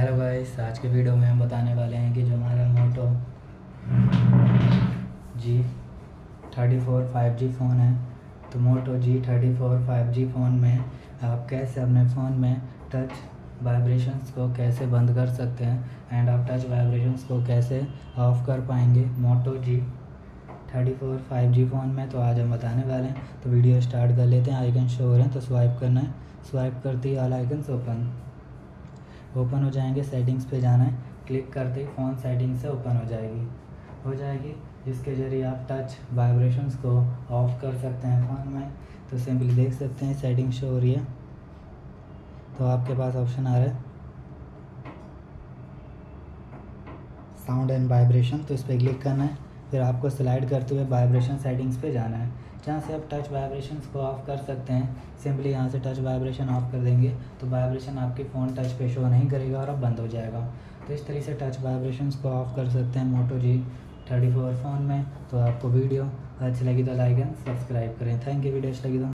Hello guys, आज के video में हम बताने वाले हैं कि जो हमारा मोटो G34 5G फ़ोन है, तो मोटो G34 5G फ़ोन में आप कैसे अपने फ़ोन में टच वाइब्रेशंस को कैसे बंद कर सकते हैं एंड आप टच वाइब्रेशंस को कैसे ऑफ़ कर पाएंगे मोटो G34 5G फ़ोन में। तो आज हम बताने वाले हैं, तो वीडियो स्टार्ट कर लेते हैं। आइकन शो हो रहे हैं तो स्वाइप करना है, स्वाइप करते ही ऑल आइकन्स ओपन हो जाएंगे। सेटिंग्स पे जाना है, क्लिक करते ही फ़ोन सेटिंग से ओपन हो जाएगी जिसके ज़रिए आप टच वाइब्रेशंस को ऑफ़ कर सकते हैं फ़ोन में। तो सिंपली देख सकते हैं सेटिंग शो हो रही है, तो आपके पास ऑप्शन आ रहा है साउंड एंड वाइब्रेशन, तो इस पर क्लिक करना है। फिर आपको स्लाइड करते हुए वाइब्रेशन सेटिंग्स पे जाना है, जहाँ से आप टच वाइब्रेशंस को ऑफ़ कर सकते हैं। सिंपली यहाँ से टच वाइब्रेशन ऑफ़ कर देंगे तो वाइब्रेशन आपके फ़ोन टच पे शो नहीं करेगा और अब बंद हो जाएगा। तो इस तरीके से टच वाइब्रेशंस को ऑफ़ कर सकते हैं मोटो G34 फ़ोन में। तो आपको वीडियो अच्छी लगी तो लाइक एंड सब्सक्राइब करें। Thank you. वीडियो अच्छी लगी तो